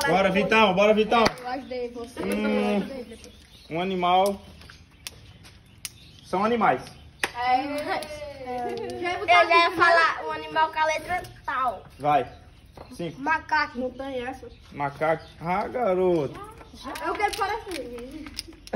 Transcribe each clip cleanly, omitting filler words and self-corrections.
Bora, Vitão, bora, Vitão. Eu ajudei você. Um animal. São animais. Eu já ia falar um animal com a letra tal. Vai. 5. Macaco. Não tem essa. Macaco. Ah, garoto. Eu quero parecer.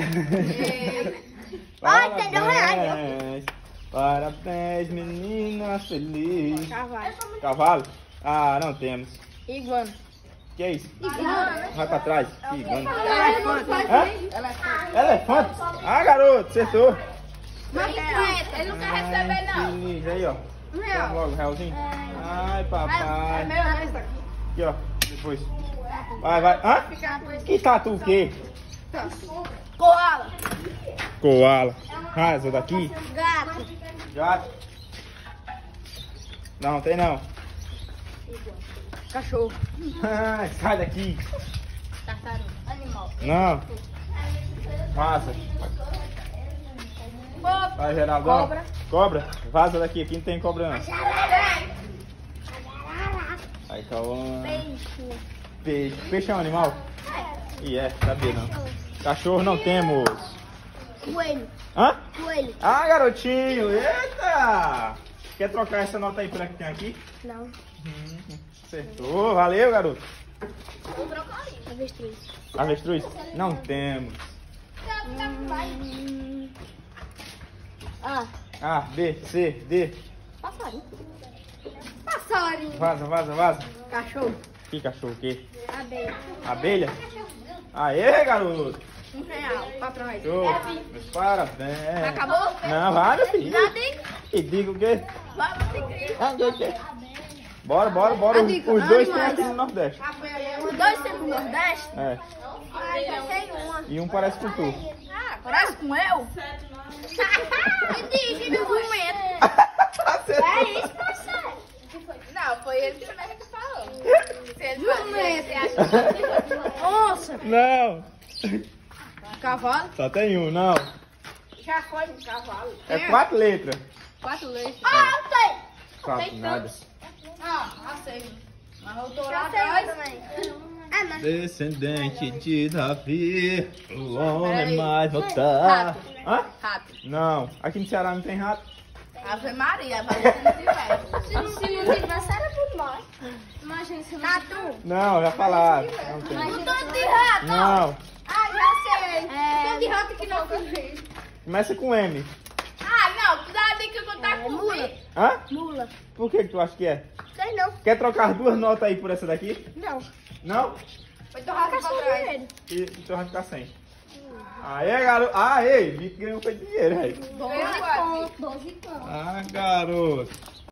Parabéns. Parabéns, menina feliz. Cavalo. Cavalo? Ah, não temos. Iguana. Que é isso? Vai pra trás. Que iguana. Elefante. Elefante? Ah, garoto, acertou. Ele não quer receber, não. Feliz. Aí, ó. Toma logo, realzinho. Ai, papai. Aqui, ó. Depois. Vai, vai. Hã? Que tatu o quê? Koala. Koala. Ah, essa daqui? Gato. Gato. Não, tem não. Cachorro. Ai, sai daqui. Tartaruga. Animal. Não. Passa. Vai, Geraldão. Cobra. Cobra. Vaza daqui. Aqui não tem cobra, não. Aí, Cauã. Peixe. Peixe é um animal? Sabia não. Cachorro não temos. Coelho. Hã? Coelho. Ah, garotinho. Eita. Quer trocar essa nota aí pela que tem aqui? Não. Acertou. Valeu, garoto. Avestruz. Avestruz? Não temos. A, B, C, D. Passarinho. Passarinho. Vaza, vaza, vaza. Cachorro. Que cachorro o quê? Abelha. Abelha? Aê, garoto. R$1. 4 reais. Show. Meus parabéns. Acabou? Não, vai, meu filho. Nada. E diga o quê? Vamos seguir. Bora, bora, bora. A Os dica, dois tem animais. aqui no Nordeste. Os dois sempre no Nordeste? É. Já tem uma. E um parece com tu. Parece com eu? Indígena, jumento. É isso, parceiro. Não, foi ele mesmo que falou. Se ele Onça. Não. Cavalo. Só tem um, não. Já foi um cavalo. É 4 letras. 4 letras. Ah, eu sei. Quatro, nada. Sei. Mas eu tô lá atrás também. Descendente de Davi, o homem mais votar. Rato. Hã? Rato. Não. Aqui no Ceará não tem rato. Ave Maria, vai se não tiver. Se não tivesse, era por nós. Imagina se não Tatu. Não, já falaram. Não tem. Um tanto de rato. Não. Ah, já sei. Um tanto de rato que não fez. Começa com M. Ah, não. Cuidado aí que eu vou estar com mula. Hã? Mula. Por que tu acha que é? Sei não. Quer trocar 2 notas aí por essa daqui? Não. Não? Vai torrar pra trás. E então vai ficar sem. Aê, garoto. Aê, vi que ganhou foi dinheiro, velho. 12 pontos. Ah, garoto.